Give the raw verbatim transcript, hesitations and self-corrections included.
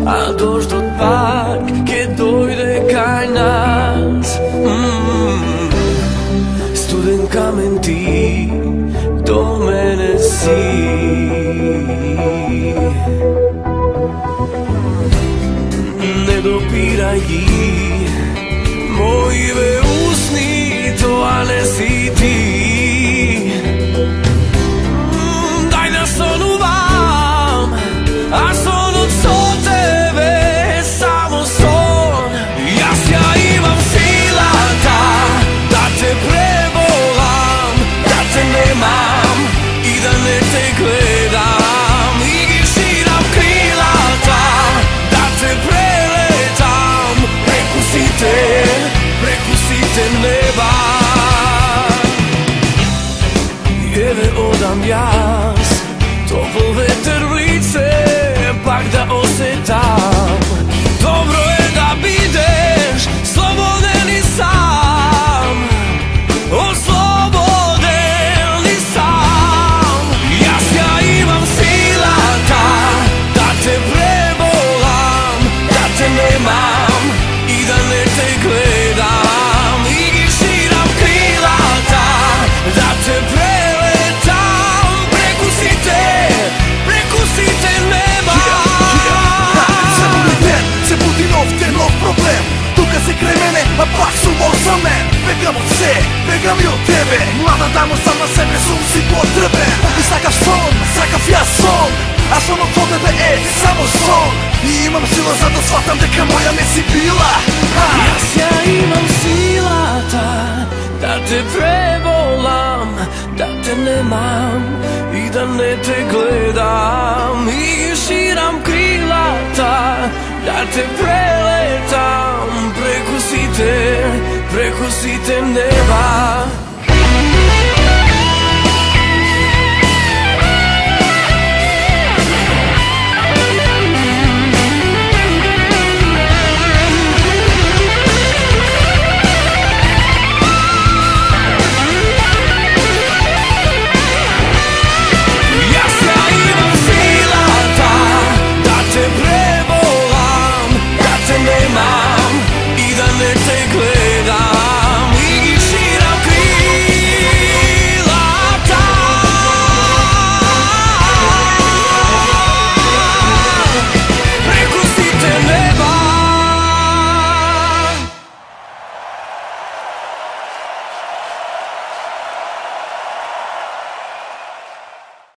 a došt do pak keď dojde kaj nás. mm. Studen kamen ty do mene si, nedopíraj jí moje úsny, to ale si ty. Daj na sonu vám a sonu co tebe samo son. Ja sja imam sila ta da te prevolám, da te nemám i da ne te gledám, i když šíram krýlata da te preletam prekusite, prekusite neba. Jeve odam jas, topol veter v lice, pak da osetam. Dobro je da bideš sloboden i sam, osloboden i sam. Ja sja imam silata da te prevolam, da te nemam i da ne te gledam, i když širam krýlata da te preletam, prekusite, prekusite neba. Se budi den, se budi nov, ten nov problem. Тука се край мене, а пак сум осамен. Бегам от все, бегам и от тебе. Млада дама, сам на себе сум си потребен. И сакаш сон, сакав јас сон, а сонот од тебе е само сон. И имам сила за да сватам дека моја не си била. Јас ја имам силата да те преволам, да те немам и да не те гледам, и ширам крилата да те прелетам, преку сите, преку сите неба.